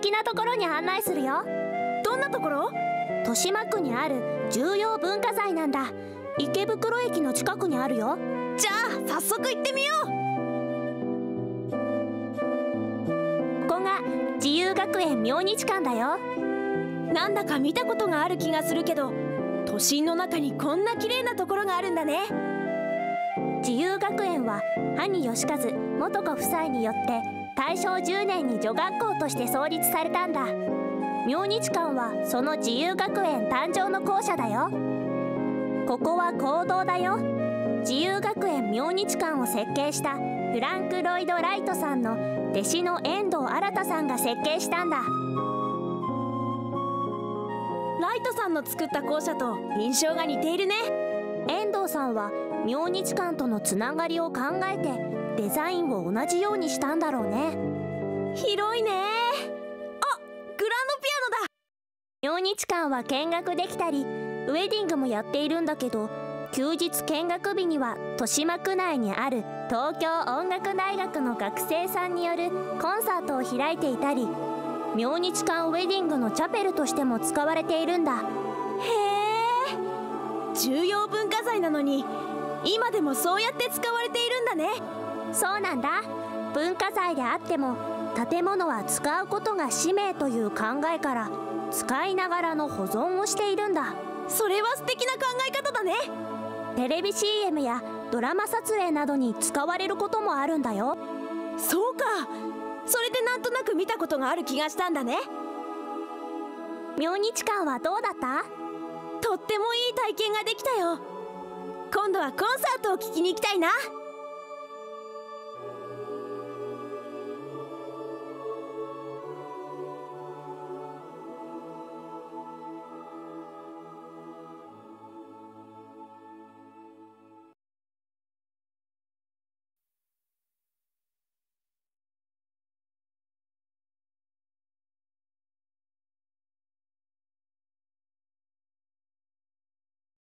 敵なところに案内するよ。 どんなところ？ 豊島区にある重要文化財なんだ。池袋駅の近くにあるよ。 じゃあ早速行ってみよう。 ここが自由学園明日館だよ。 なんだか見たことがある気がするけど、都心の中にこんな綺麗なところがあるんだね。 自由学園は兄義和元子夫妻によって大正10年に女学校として創立されたんだ。明日館はその自由学園誕生の校舎だよ。ここは講堂だよ。自由学園明日館を設計したフランク・ロイド・ライトさんの弟子の遠藤新さんが設計したんだ。 ライトさんの作った校舎と印象が似ているね。 遠藤さんは明日館とのつながりを考えてデザインを同じようにしたんだろうね。 広いね。あ、グランドピアノだ。 明日館は見学できたりウェディングもやっているんだけど、休日見学日には豊島区内にある東京音楽大学の学生さんによるコンサートを開いていたり、明日館ウェディングのチャペルとしても使われているんだ。 へえ、重要文化財なのに今でもそうやって使われているんだね。 そうなんだ。文化財であっても建物は使うことが使命という考えから使いながらの保存をしているんだ。 それは素敵な考え方だね。 テレビ CM やドラマ撮影などに使われることもあるんだよ。 そうか、それでなんとなく見たことがある気がしたんだね。 明日館はどうだった？ とってもいい体験ができたよ。今度はコンサートを聴きに行きたいな。